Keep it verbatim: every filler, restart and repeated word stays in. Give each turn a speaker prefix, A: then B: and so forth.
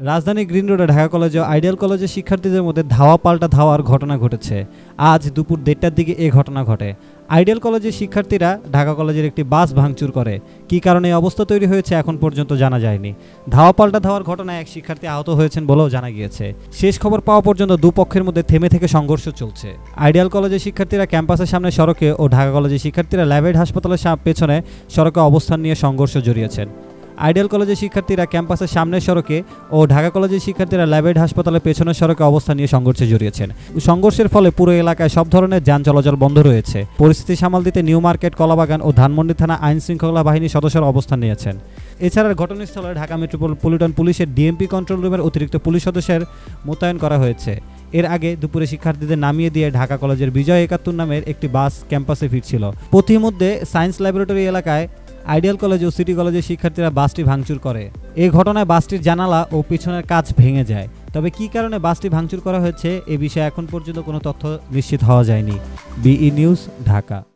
A: রাজধানী গ্রিন রোডে ঢাকা কলেজ ও আইডিয়াল কলেজের শিক্ষার্থীদের মধ্যে ধাওয়া পাল্টা ধাওয়ার ঘটনা ঘটেছে। আজ দুপুর দেড়টার দিকে এ ঘটনা ঘটে। আইডিয়াল কলেজের শিক্ষার্থীরা ঢাকা কলেজের একটি বাস ভাঙচুর করে। কী কারণে এই অবস্থা তৈরি হয়েছে এখন পর্যন্ত জানা যায়নি। ধাওয়া পাল্টা ধাওয়ার ঘটনায় এক শিক্ষার্থী আহত হয়েছেন বলেও জানা গিয়েছে। শেষ খবর পাওয়া পর্যন্ত দুপক্ষের মধ্যে থেমে থেকে সংঘর্ষ চলছে। আইডিয়াল কলেজের শিক্ষার্থীরা ক্যাম্পাসের সামনে সড়কে ও ঢাকা কলেজের শিক্ষার্থীরা ল্যাবেড হাসপাতালের পেছনে সড়কে অবস্থান নিয়ে সংঘর্ষ জড়িয়েছেন। আইডিয়াল কলেজের শিক্ষার্থীরা ক্যাম্পাসের সামনের সড়কে ও ঢাকা কলেজের শিক্ষার্থীরা ল্যাবেড হাসপাতালের পেছনের সড়কে অবস্থান নিয়ে সংঘর্ষে জড়িয়েছেন। সংঘর্ষের ফলে পুরো এলাকায় সব ধরনের যান চলাচল বন্ধ রয়েছে। পরিস্থিতি সামাল দিতে নিউ মার্কেট, কলাবাগান ও ধানমন্ডি থানা আইন শৃঙ্খলা বাহিনীর সদস্যরা অবস্থান নিয়েছেন। এছাড়া ঘটনাস্থলে ঢাকা মেট্রোপলিটন পুলিশের ডিএমপি কন্ট্রোল রুমের অতিরিক্ত পুলিশ সদস্যের মোতায়েন করা হয়েছে। এর আগে দুপুরে শিক্ষার্থীদের নামিয়ে দিয়ে ঢাকা কলেজের বিজয় একাত্তর নামের একটি বাস ক্যাম্পাসে ফিরছিল। পথিমধ্যে সায়েন্স ল্যাবরেটরি এলাকায় আইডিয়াল কলেজ ও সিটি কলেজের শিক্ষার্থীরা বাসটি ভাঙচুর করে। এই ঘটনায় বাসটির জানালা ও পিছনের কাচ ভেঙে যায়। তবে কী কারণে বাসটি ভাঙচুর করা হয়েছে এ বিষয়ে এখন পর্যন্ত কোনো তথ্য নিশ্চিত হওয়া যায়নি। বিই নিউজ, ঢাকা।